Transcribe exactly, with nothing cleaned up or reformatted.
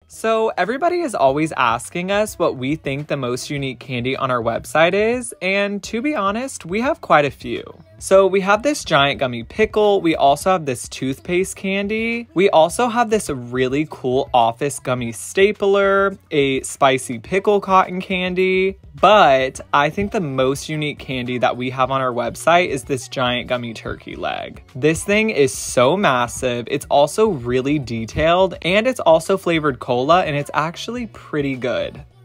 So everybody is always asking us what we think the most unique candy on our website is, and to be honest, we have quite a few. So we have this giant gummy pickle, we also have this toothpaste candy, we also have this really cool office gummy stapler, a spicy pickle cotton candy, but I think the most unique candy that we have on our website is this giant gummy turkey leg. This thing is so massive, it's also really detailed, and it's also flavored cola, and it's actually pretty good.